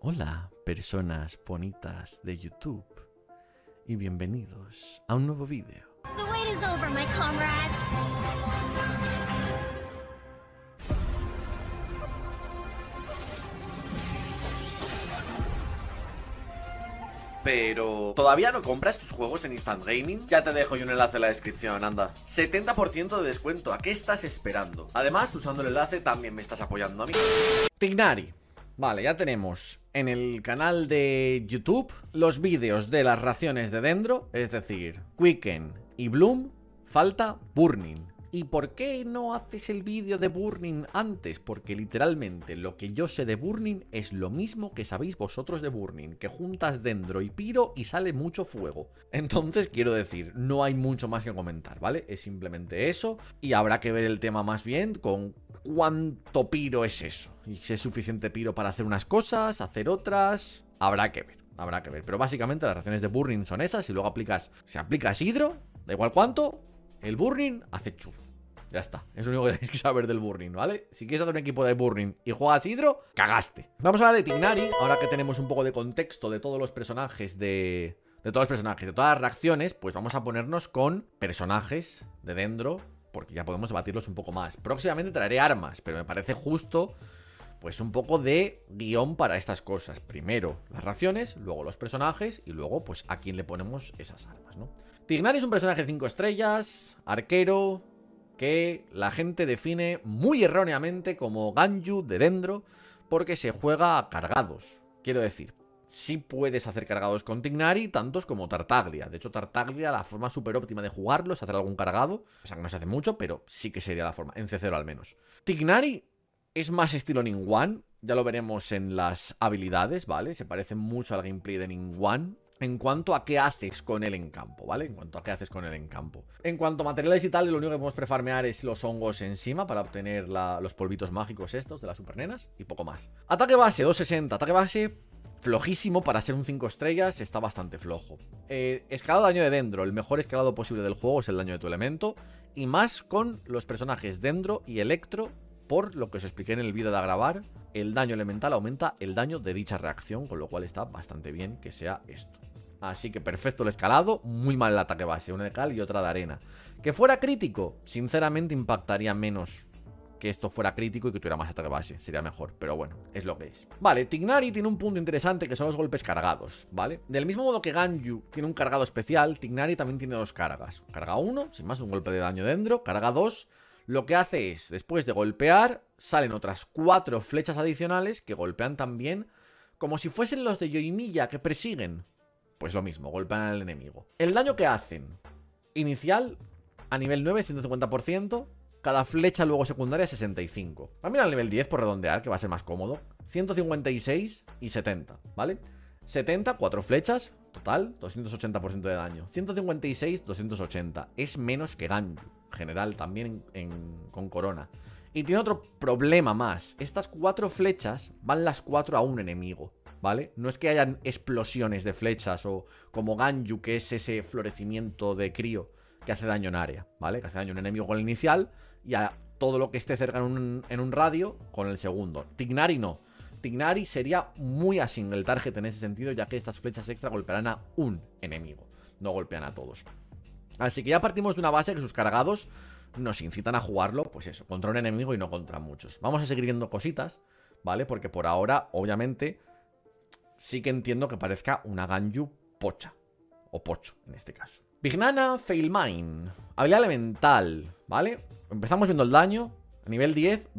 Hola, personas bonitas de YouTube, y bienvenidos a un nuevo vídeo. The wait is over, my comrades. Pero... ¿todavía no compras tus juegos en Instant Gaming? Ya te dejo yo un enlace en la descripción, anda. 70% de descuento, ¿a qué estás esperando? Además, usando el enlace también me estás apoyando a mí. Tignari. Vale, ya tenemos en el canal de YouTube los vídeos de las raciones de Dendro, es decir, Quicken y Bloom. Falta Burning. ¿Y por qué no haces el vídeo de Burning antes? Porque literalmente lo que yo sé de Burning es lo mismo que sabéis vosotros de Burning, que juntas Dendro y Piro y sale mucho fuego. Entonces quiero decir, no hay mucho más que comentar, ¿vale? Es simplemente eso, y habrá que ver el tema más bien con cuánto Piro es eso. Y si es suficiente Piro para hacer unas cosas, hacer otras, habrá que ver. Habrá que ver, pero básicamente las raciones de Burning son esas. Y luego aplicas, si aplicas Hidro, da igual cuánto, el Burning hace chuz. Ya está, es lo único que tenéis que saber del Burning, ¿vale? Si quieres hacer un equipo de Burning y juegas Hidro, cagaste. Vamos a hablar de Tignari, ahora que tenemos un poco de contexto de todos los personajes de todas las reacciones, pues vamos a ponernos con personajes de Dendro, porque ya podemos debatirlos un poco más. Próximamente traeré armas, pero me parece justo pues un poco de guión para estas cosas. Primero las raciones, luego los personajes y luego pues a quién le ponemos esas armas, ¿no? Tignari es un personaje de 5 estrellas, arquero, que la gente define muy erróneamente como Ganyu de Dendro, porque se juega a cargados. Quiero decir, sí puedes hacer cargados con Tignari, tantos como Tartaglia. De hecho, Tartaglia, la forma súper óptima de jugarlo es hacer algún cargado. O sea, que no se hace mucho, pero sí que sería la forma, en C0 al menos. Tignari es más estilo Ningguang, ya lo veremos en las habilidades, ¿vale? Se parece mucho al gameplay de Ningguang en cuanto a qué haces con él en campo, ¿vale? En cuanto a qué haces con él en campo. En cuanto a materiales y tal, lo único que podemos prefarmear es los hongos encima para obtener los polvitos mágicos estos de las supernenas y poco más. Ataque base, 260. Ataque base flojísimo para ser un 5 estrellas, está bastante flojo. Escalado de daño de Dendro, el mejor escalado posible del juego es el daño de tu elemento. Y más con los personajes Dendro y Electro, por lo que os expliqué en el vídeo de a grabar. El daño elemental aumenta el daño de dicha reacción, con lo cual está bastante bien que sea esto. Así que perfecto el escalado, muy mal el ataque base, una de cal y otra de arena. Que fuera crítico, sinceramente impactaría menos que esto fuera crítico y que tuviera más ataque base, sería mejor, pero bueno, es lo que es. Vale, Tignari tiene un punto interesante que son los golpes cargados, ¿vale? Del mismo modo que Ganyu tiene un cargado especial, Tignari también tiene dos cargas. Carga 1, sin más, un golpe de daño dentro. Carga 2, lo que hace es, después de golpear, salen otras 4 flechas adicionales que golpean también, como si fuesen los de Yoimiya que persiguen. Pues lo mismo, golpean al enemigo. El daño que hacen, inicial, a nivel 9, 150%. Cada flecha luego secundaria, 65. También al nivel 10, por redondear, que va a ser más cómodo, 156 y 70, ¿vale? 70, 4 flechas, total, 280% de daño. 156, 280. Es menos que Ganyu, general, también con corona. Y tiene otro problema más. Estas 4 flechas van las 4 a un enemigo, ¿vale? No es que hayan explosiones de flechas o como Ganyu, que es ese florecimiento de crío que hace daño en área, ¿vale? Que hace daño a un enemigo con el inicial y a todo lo que esté cerca en un radio con el segundo. Tignari no. Tignari sería muy a single target en ese sentido, ya que estas flechas extra golpearán a un enemigo, no golpean a todos. Así que ya partimos de una base que sus cargados nos incitan a jugarlo, pues eso, contra un enemigo y no contra muchos. Vamos a seguir viendo cositas, ¿vale? Porque por ahora, obviamente, sí que entiendo que parezca una Ganyu pocha. O pocho, en este caso. Vignana Failmine. Habilidad elemental, ¿vale? Empezamos viendo el daño. A nivel 10,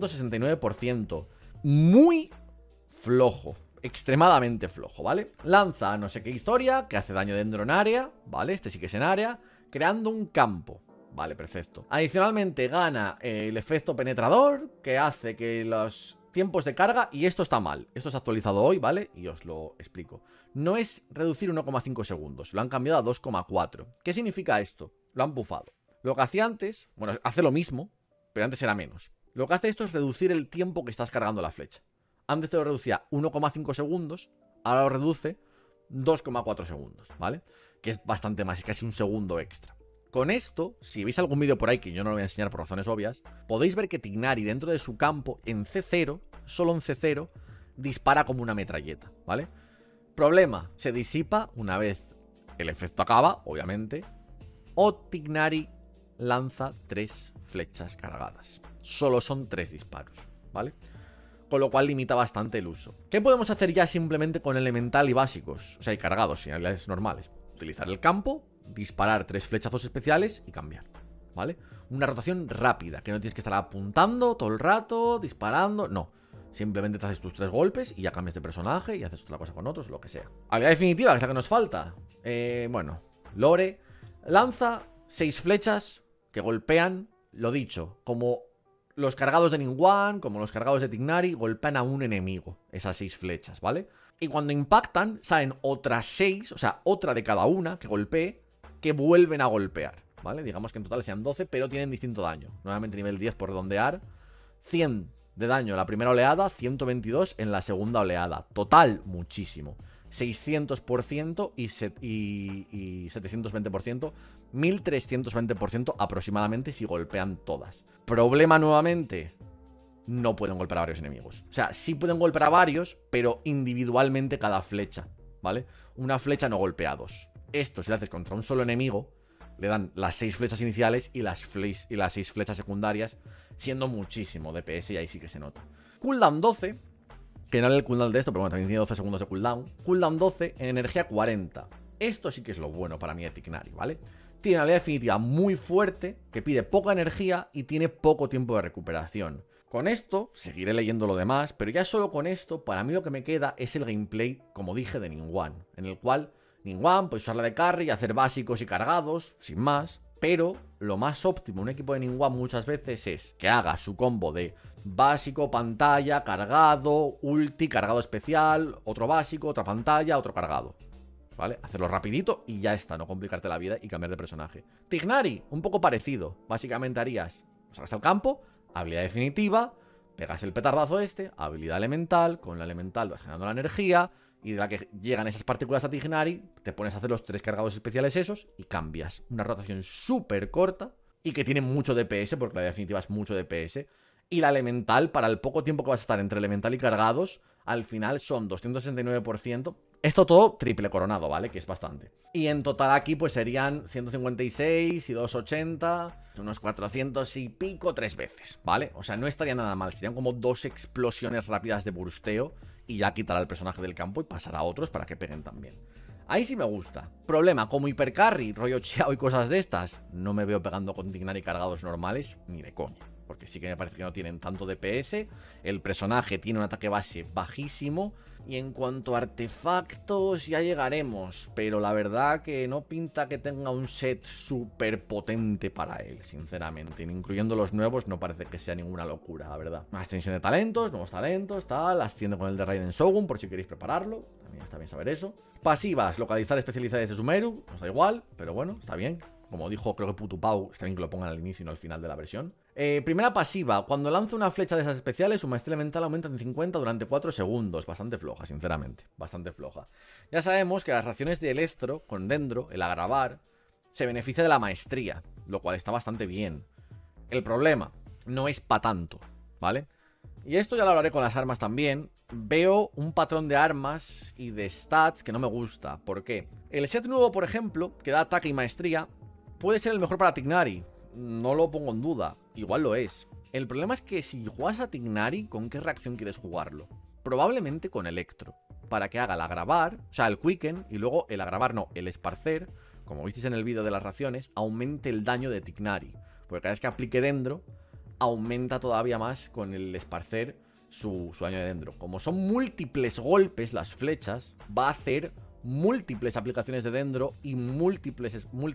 269%. Muy flojo. Extremadamente flojo, ¿vale? Lanza no sé qué historia, que hace daño dentro en área, ¿vale? Este sí que es en área. Creando un campo. Vale, perfecto. Adicionalmente gana el efecto penetrador, que hace que los tiempos de carga, y esto está mal, esto es actualizado hoy, ¿vale? Y os lo explico. No es reducir 1,5 segundos, lo han cambiado a 2,4. ¿Qué significa esto? Lo han bufado. Lo que hacía antes, bueno, hace lo mismo, pero antes era menos. Lo que hace esto es reducir el tiempo que estás cargando la flecha. Antes te lo reducía 1,5 segundos, ahora lo reduce 2,4 segundos, ¿vale? Que es bastante más, es casi un segundo extra. Con esto, si veis algún vídeo por ahí, que yo no lo voy a enseñar por razones obvias, podéis ver que Tignari dentro de su campo, en C0, solo en C0, dispara como una metralleta, ¿vale? Problema, se disipa una vez el efecto acaba, obviamente, o Tighnari lanza 3 flechas cargadas. Solo son 3 disparos, ¿vale? Con lo cual limita bastante el uso. ¿Qué podemos hacer ya simplemente con elemental y básicos? O sea, y cargados, sin habilidades normales. Utilizar el campo, disparar 3 flechazos especiales y cambiar, ¿vale? Una rotación rápida, que no tienes que estar apuntando todo el rato, disparando, no. Simplemente te haces tus 3 golpes y ya cambias de personaje y haces otra cosa con otros, lo que sea. Habilidad definitiva, que es la que nos falta. Bueno, Lore lanza 6 flechas que golpean, lo dicho, como los cargados de Ningguang, como los cargados de Tighnari, golpean a un enemigo, esas 6 flechas, ¿vale? Y cuando impactan, salen otras 6, o sea, otra de cada una que golpee, que vuelven a golpear, ¿vale? Digamos que en total sean 12, pero tienen distinto daño. Nuevamente nivel 10 por redondear. 100 de daño en la primera oleada, 122 en la segunda oleada. Total, muchísimo. 600% y 720%, 1320% aproximadamente si golpean todas. Problema nuevamente, no pueden golpear a varios enemigos. O sea, sí pueden golpear a varios, pero individualmente cada flecha, ¿vale? Una flecha no golpea a 2. Esto si lo haces contra un solo enemigo, le dan las 6 flechas iniciales y las 6 flechas secundarias, siendo muchísimo DPS y ahí sí que se nota. Cooldown 12, que no era el cooldown de esto, pero bueno, también tiene 12 segundos de cooldown. Cooldown 12 en energía 40. Esto sí que es lo bueno para mí de Tighnari, ¿vale? Tiene una habilidad definitiva muy fuerte, que pide poca energía y tiene poco tiempo de recuperación. Con esto, seguiré leyendo lo demás, pero ya solo con esto, para mí lo que me queda es el gameplay, como dije, de Ningguang, en el cual Ningguang puedes usarla de carry y hacer básicos y cargados, sin más. Pero lo más óptimo en un equipo de Ningguang muchas veces es que haga su combo de básico, pantalla, cargado, ulti, cargado especial, otro básico, otra pantalla, otro cargado, ¿vale? Hacerlo rapidito y ya está, no complicarte la vida y cambiar de personaje. Tighnari, un poco parecido. Básicamente harías, sacas al campo, habilidad definitiva, pegas el petardazo este, habilidad elemental, con la elemental vas generando la energía, y de la que llegan esas partículas a Tighnari, te pones a hacer los 3 cargados especiales esos y cambias. Una rotación súper corta y que tiene mucho DPS, porque la definitiva es mucho DPS. Y la elemental, para el poco tiempo que vas a estar entre elemental y cargados, al final son 269%. Esto todo triple coronado, ¿vale? Que es bastante. Y en total aquí pues serían 156 y 280, unos 400 y pico 3 veces, ¿vale? O sea, no estaría nada mal. Serían como 2 explosiones rápidas de bursteo y ya quitará al personaje del campo y pasará a otros para que peguen también. Ahí sí me gusta. Problema, como hipercarry, rollo Chiao y cosas de estas, no me veo pegando con Tighnari cargados normales ni de coña. Porque sí que me parece que no tienen tanto DPS. El personaje tiene un ataque base bajísimo. Y en cuanto a artefactos ya llegaremos. Pero la verdad que no pinta que tenga un set súper potente para él, sinceramente. Incluyendo los nuevos no parece que sea ninguna locura, la verdad. Más extensión de talentos, nuevos talentos, tal. Asciende con el de Raiden Shogun por si queréis prepararlo. También está bien saber eso. Pasivas, localizar especialidades de Sumeru. Nos da igual, pero bueno, está bien. Como dijo, creo que Putupau, está bien que lo pongan al inicio y no al final de la versión. Primera pasiva, cuando lanza una flecha de esas especiales, su maestría elemental aumenta en 50 durante 4 segundos. Bastante floja, sinceramente, bastante floja. Ya sabemos que las reacciones de Electro con Dendro, el agravar, se beneficia de la maestría, lo cual está bastante bien. El problema no es para tanto, ¿vale? Y esto ya lo hablaré con las armas también. Veo un patrón de armas y de stats que no me gusta. ¿Por qué? El set nuevo, por ejemplo, que da ataque y maestría, puede ser el mejor para Tighnari. No lo pongo en duda. Igual lo es. El problema es que si juegas a Tighnari, ¿con qué reacción quieres jugarlo? Probablemente con Electro. Para que haga el agravar, o sea, el quicken, y luego el agravar no, el esparcer, como visteis en el vídeo de las raciones, aumente el daño de Tighnari. Porque cada vez que aplique Dendro, aumenta todavía más con el esparcer su daño de Dendro. Como son múltiples golpes las flechas, va a hacer múltiples aplicaciones de Dendro y múltiples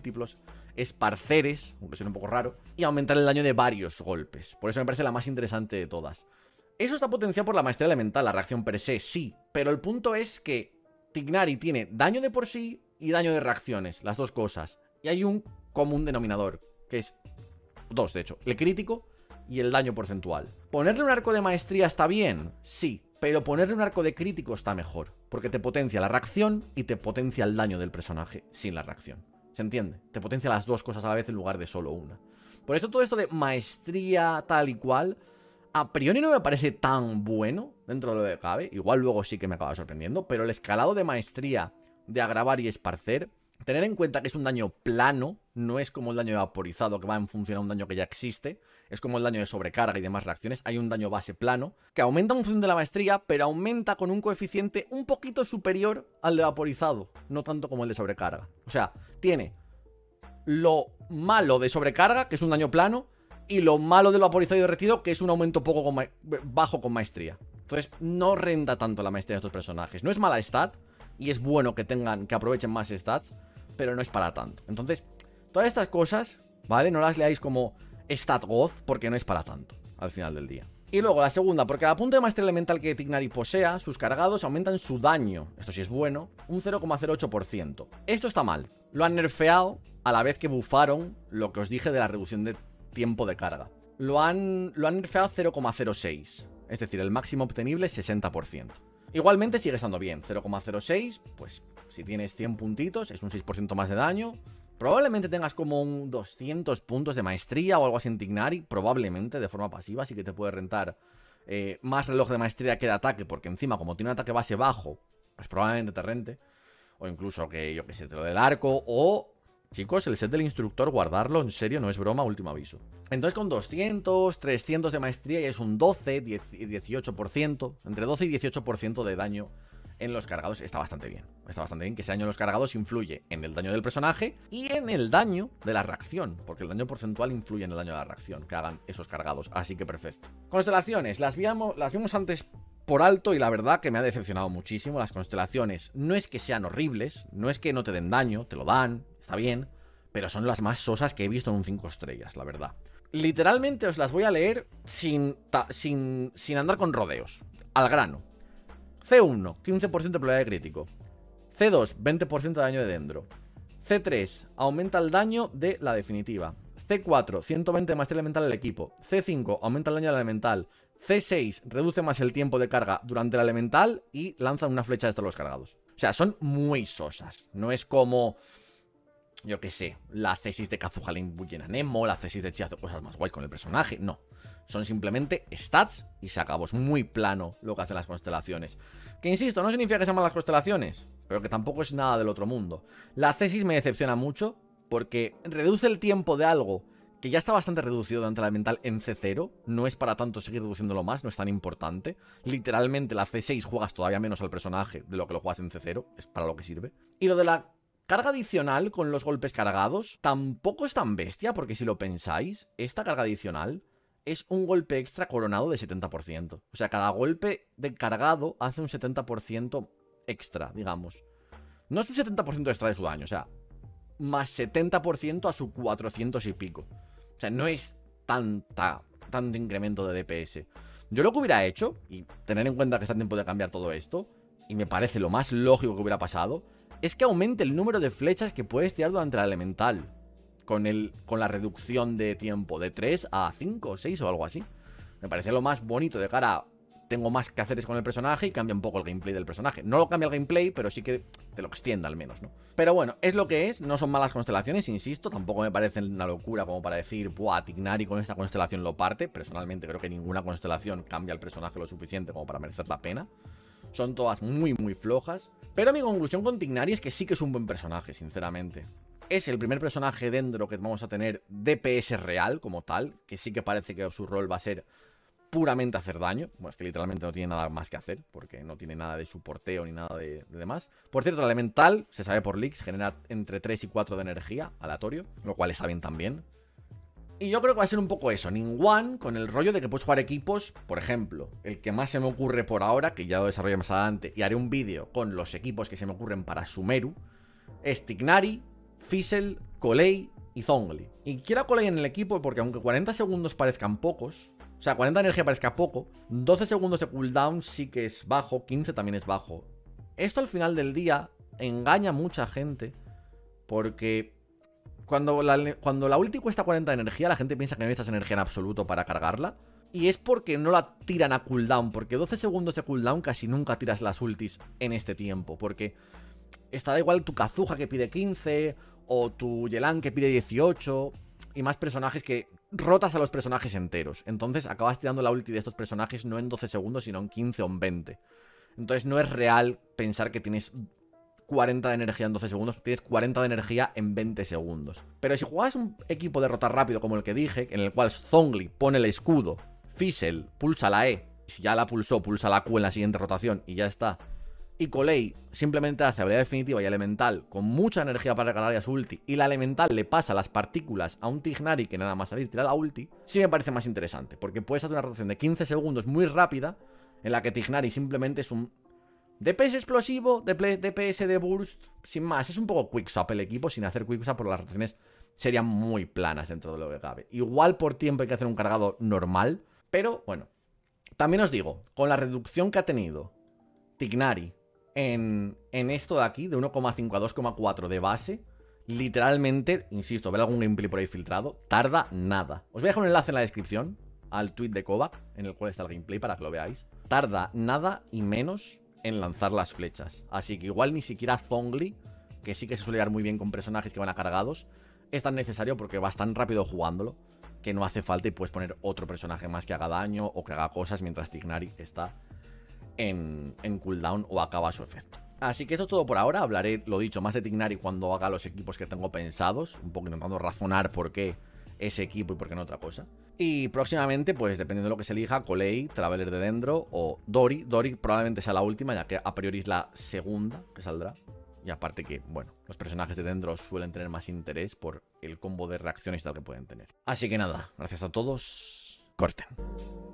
esparceres, aunque suena un poco raro, y aumentar el daño de varios golpes. Por eso me parece la más interesante de todas. Eso está potenciado por la maestría elemental, la reacción per se, sí. Pero el punto es que Tighnari tiene daño de por sí y daño de reacciones, las dos cosas. Y hay un común denominador, que es 2 de hecho, el crítico y el daño porcentual. ¿Ponerle un arco de maestría está bien? Sí. Pero ponerle un arco de crítico está mejor, porque te potencia la reacción y te potencia el daño del personaje sin la reacción. ¿Se entiende? Te potencia las dos cosas a la vez en lugar de solo una. Por eso todo esto de maestría tal y cual, a priori no me parece tan bueno dentro de lo que cabe. Igual luego sí que me acaba sorprendiendo. Pero el escalado de maestría de agravar y esparcer, tener en cuenta que es un daño plano, no es como el daño de vaporizado que va en función a un daño que ya existe. Es como el daño de sobrecarga y demás reacciones. Hay un daño base plano que aumenta en función de la maestría, pero aumenta con un coeficiente un poquito superior al de vaporizado, no tanto como el de sobrecarga. O sea, tiene lo malo de sobrecarga, que es un daño plano, y lo malo del vaporizado y derretido, que es un aumento bajo con maestría. Entonces no renta tanto la maestría de estos personajes. No es mala stat, y es bueno que aprovechen más stats, pero no es para tanto. Entonces, todas estas cosas, ¿vale? No las leáis como stat goth, porque no es para tanto al final del día. Y luego la segunda, porque cada punto de maestría elemental que Tignari posea, sus cargados aumentan su daño, esto sí es bueno, un 0,08%. Esto está mal. Lo han nerfeado a la vez que bufaron lo que os dije de la reducción de tiempo de carga. Lo han nerfeado 0,06, es decir, el máximo obtenible 60%. Igualmente sigue estando bien, 0,06, pues si tienes 100 puntitos es un 6% más de daño. Probablemente tengas como un 200 puntos de maestría o algo así en Tignari, probablemente de forma pasiva, así que te puede rentar más reloj de maestría que de ataque, porque encima como tiene un ataque base bajo, pues probablemente te rente. O incluso que, yo que sé, te lo del arco, o... Chicos, el set del instructor, guardarlo, en serio, no es broma, último aviso. Entonces con 200, 300 de maestría ya es un 12, 18%, entre 12 y 18% de daño en los cargados. Está bastante bien. Está bastante bien que ese daño en los cargados influye en el daño del personaje y en el daño de la reacción, porque el daño porcentual influye en el daño de la reacción que hagan esos cargados, así que perfecto. Constelaciones, las vimos antes por alto y la verdad que me ha decepcionado muchísimo. Las constelaciones no es que sean horribles, no es que no te den daño, te lo dan, está bien, pero son las más sosas que he visto en un 5 estrellas, la verdad. Literalmente os las voy a leer sin andar con rodeos, al grano. C1, 15% de probabilidad de crítico. C2, 20% de daño de dendro. C3, aumenta el daño de la definitiva. C4, 120 de maestría elemental del equipo. C5, aumenta el daño del elemental. C6, reduce más el tiempo de carga durante el elemental y lanza una flecha de los cargados. O sea, son muy sosas. No es como... yo qué sé, la C6 de Kazuha le imbuyen a Nemo, la C6 de Chi hace cosas más guays con el personaje. No, son simplemente stats y se acabó. Es muy plano lo que hacen las constelaciones. Que insisto, no significa que sean malas constelaciones, pero que tampoco es nada del otro mundo. La C6 me decepciona mucho porque reduce el tiempo de algo que ya está bastante reducido durante la elemental en C0. No es para tanto seguir reduciéndolo más, no es tan importante. Literalmente la C6 juegas todavía menos al personaje de lo que lo juegas en C0, es para lo que sirve. Y lo de la carga adicional con los golpes cargados tampoco es tan bestia, porque si lo pensáis, esta carga adicional es un golpe extra coronado de 70%. O sea, cada golpe de cargado hace un 70% extra, digamos. No es un 70% extra de su daño, o sea, más 70% a su 400 y pico. O sea, no es tanto incremento de DPS. Yo lo que hubiera hecho, y tener en cuenta que está a tiempo de cambiar todo esto, y me parece lo más lógico que hubiera pasado, es que aumente el número de flechas que puedes tirar durante la elemental. Con la reducción de tiempo de 3 a 5 o 6 o algo así. Me parece lo más bonito de cara a... tengo más que hacer con el personaje y cambia un poco el gameplay del personaje. No lo cambia el gameplay, pero sí que te lo extienda al menos, ¿no? Pero bueno, es lo que es. No son malas constelaciones, insisto. Tampoco me parecen una locura como para decir, buah, Tignari con esta constelación lo parte. Personalmente creo que ninguna constelación cambia el personaje lo suficiente como para merecer la pena. Son todas muy, muy flojas. Pero mi conclusión con Tignari es que sí que es un buen personaje, sinceramente. Es el primer personaje dentro que vamos a tener DPS real como tal, que sí que parece que su rol va a ser puramente hacer daño. Bueno, es que literalmente no tiene nada más que hacer, porque no tiene nada de soporteo ni nada de demás. Por cierto, el elemental, se sabe por leaks, genera entre 3 y 4 de energía aleatorio, lo cual está bien también. Y yo creo que va a ser un poco eso, Ningguang, con el rollo de que puedes jugar equipos. Por ejemplo, el que más se me ocurre por ahora, que ya lo desarrollo más adelante, y haré un vídeo con los equipos que se me ocurren para Sumeru, es Tignari, Fizzle, Colei y Zhongli. Y quiero a Colei en el equipo porque aunque 40 segundos parezcan pocos, o sea, 40 de energía parezca poco, 12 segundos de cooldown sí que es bajo, 15 también es bajo. Esto al final del día engaña a mucha gente porque cuando la ulti cuesta 40 de energía, la gente piensa que no necesitas energía en absoluto para cargarla. Y es porque no la tiran a cooldown, porque 12 segundos de cooldown casi nunca tiras las ultis en este tiempo, porque está da igual tu Kazuha que pide 15 o tu Yelan que pide 18. y más personajes que rotas a los personajes enteros. Entonces acabas tirando la ulti de estos personajes no en 12 segundos, sino en 15 o en 20. Entonces no es real pensar que tienes 40 de energía en 12 segundos, tienes 40 de energía en 20 segundos. Pero si juegas un equipo de rotar rápido como el que dije, en el cual Zhongli pone el escudo, Fizzle pulsa la E, si ya la pulsó, pulsa la Q en la siguiente rotación y ya está. Y Colei simplemente hace habilidad definitiva y elemental con mucha energía para recargar su ulti, y la elemental le pasa las partículas a un Tighnari que nada más salir tira la ulti, sí me parece más interesante, porque puedes hacer una rotación de 15 segundos muy rápida, en la que Tighnari simplemente es un DPS explosivo, DPS de burst, sin más. Es un poco quickswap el equipo, sin hacer quickswap, porque las rotaciones serían muy planas dentro de lo que cabe. Igual por tiempo hay que hacer un cargado normal, pero bueno. También os digo, con la reducción que ha tenido Tighnari en esto de aquí, de 1,5 a 2,4 de base, literalmente, insisto, ver algún gameplay por ahí filtrado, tarda nada. Os voy a dejar un enlace en la descripción al tweet de Kovac, en el cual está el gameplay para que lo veáis. Tarda nada y menos en lanzar las flechas. Así que igual ni siquiera Zhongli, que sí que se suele dar muy bien con personajes que van a cargados, es tan necesario porque vas tan rápido jugándolo que no hace falta y puedes poner otro personaje más que haga daño o que haga cosas mientras Tighnari está en cooldown o acaba su efecto. Así que eso es todo por ahora. Hablaré, lo dicho, más de Tighnari cuando haga los equipos que tengo pensados, un poco intentando razonar por qué ese equipo y por qué no otra cosa. Y próximamente, pues dependiendo de lo que se elija, Colei, Traveler de Dendro o Dori. Dori probablemente sea la última, ya que a priori es la segunda que saldrá. Y aparte que, bueno, los personajes de Dendro suelen tener más interés por el combo de reacciones tal que pueden tener. Así que nada, gracias a todos. Corten.